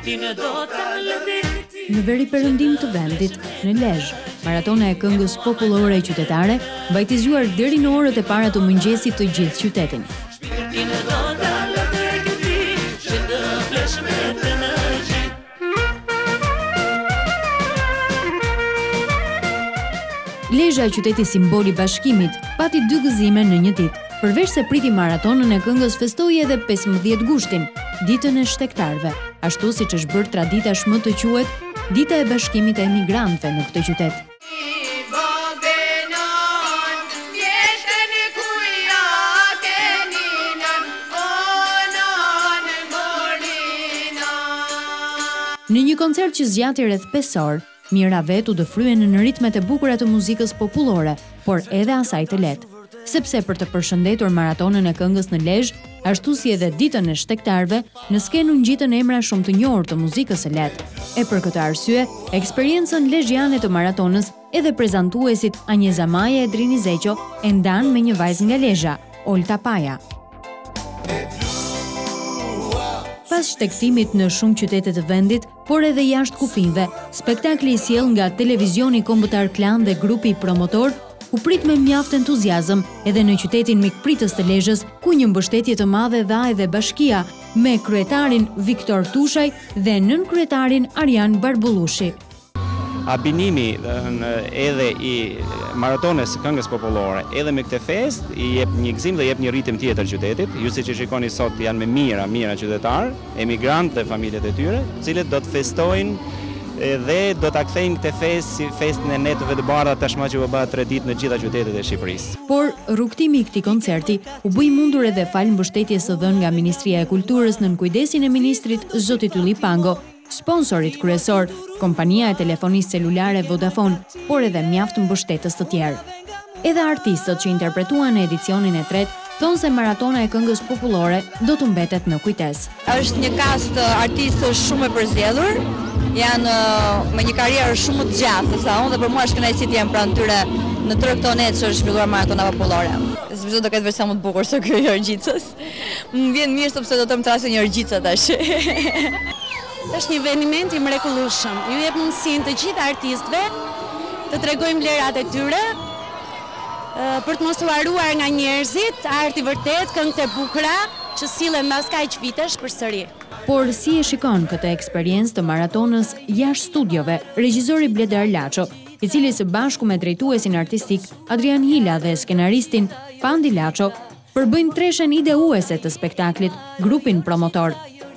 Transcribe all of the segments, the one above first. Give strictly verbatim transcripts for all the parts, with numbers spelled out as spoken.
Në veri perëndim të vendit, në Lezhë, maratona e këngës popullore e qytetare mbajti zgjuar deri në orët e para të mëngjesit të gjithë qytetin. Lezhë, qyteti simboli bashkimit, pati dy gëzime në një ditë. Përveç se priti maratonën e këngës, festoi edhe pesëmbëdhjetë gushtin, ditën e shtektarëve, ashtu siç është bërë tradita shmë të quhet Dita e Bashkimit e Emigrantëve në këtë qytet. Në një koncert që zgjati rreth pesë orë, Mira vetu dëfryen në ritmet e bukura të muzikës popullore, por edhe asaj të lehtë. Sepse për të përshëndetur maratonën e këngës në Lezhë, ashtu si edhe ditën e shtektarëve, në skenë u ngjitën emra shumë të njohur të muzikës së lehtë. E për këtë arsye, eksperiencën lezhjane të maratonës edhe prezantuesit Anjeza Maja e Drini Zeqo e ndan me një vajzë nga Lezhë, Olta Paja. Pas shtektimit në shumë qytete të vendit, por edhe jashtë kufinve, spektakli i sjell nga televizioni kombëtar Klan dhe grupi promotor u prit me mjaft entuziazëm edhe në qytetin mikpritës të Lezhës, ku një mbështetje të madhe dha edhe bashkia me kryetarin Viktor Tushaj dhe nën kryetarin Arjan Barbullushi. Abinimi edhe i maratonës së këngës popullore, edhe me këtë fest, i jep një gëzim dhe jep një ritëm tjetër qytetit. Ju siç e shikoni sot janë me mira, mira qytetarë, emigrantë dhe familjet e tyre, të cilët do të festojnë dhe do ta kthejnë këtë fest si festin e netëve të bardha tashmë që u bë tre ditë në gjitha qytetet e Shqipërisë. Por rrugtimi i këtij koncerti u bë i mundur edhe fal mbështetjes së dhënë nga Ministria e Kulturës nën kujdesin e ministrit zotit Ylli Pango, sponsorit kryesor, kompania e telefonisë celulare Vodafone, por edhe mjaft mbështetës të tjerë. Edhe artistët që interpretuan në edicionin e tretë thonë se maratona e këngës popullore do të mbetet në kujtesë. Është një kast artistësh shumë e përzgjedhur, janë me një karrierë shumë të gjatë sa unë, dhe për mua është kënaqësi të jem pranë tyre në tërë këto net që është zhvilluar maratona popullore. S'bëzo do ketë version më të bukur se ky i Orgjicës. Më vjen mirë sepse do të më trasë një Orgjicë tash. Është një eveniment i mrekullueshëm. Ju jep mundësinë të gjithë artistëve të tregojmë vlerat e tyre, për të mos u haruar nga njerëzit, arti vërtet, këngët e bukura që sillen mbas kaq vitesh përsëri. Por si e shikon këtë eksperiencë të maratonës jashtë studiove, regjizori Bledar Laço, i cili së bashku me drejtuesin artistik Adrian Hila dhe skenaristin Pandi Laço përbëjnë treshen ideuese të spektaklit, grupin promotor.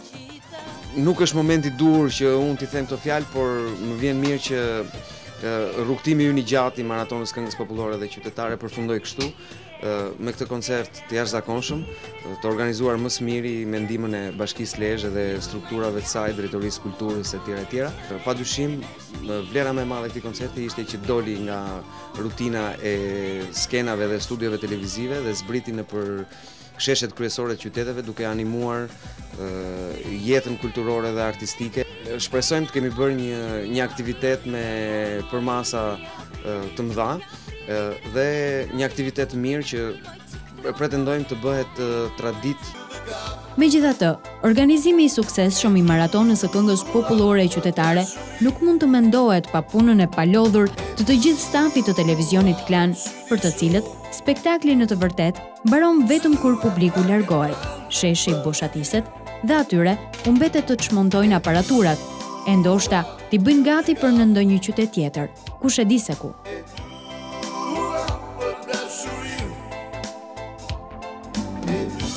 Nuk është momenti dur që unë t'i them këto fjalë, por më vjen mirë që rrugtimi ynë i gjatë i maratonës këngës popullore dhe qytetare përfundoi kështu, me këtë koncert të jashtëzakonshëm, të organizuar më së miri me ndihmën e Bashkisë Lezhë dhe strukturave të saj, Drejtorisë Kulturës e tjera e tjera. Padyshim, vlera më e madhe e këtij koncerti ishte që doli nga rutina e skenave dhe studiove televizive dhe zbriti nëpër sheshet kryesore të qyteteve duke animuar jetën kulturore dhe artistike. Shpresojmë të kemi bërë një, një aktivitet me përmasa të mëdha dhe një aktivitet të mirë që pretendojmë të bëhet traditë. Megjithatë, organizimi i suksesshëm i maratonës së këngës popullore e qytetare nuk mund të mendohet pa punën e palodhur të të gjithë stafit të televizionit Klan, për të cilët spektakli në të vërtetë mbaron vetëm kur publiku largohet, sheshi bushatiset dhe atyre u mbetet të çmontojnë aparaturat, e ndoshta t'i bëjnë gati për në ndonjë qytet tjetër, kush e di se ku. Yeah.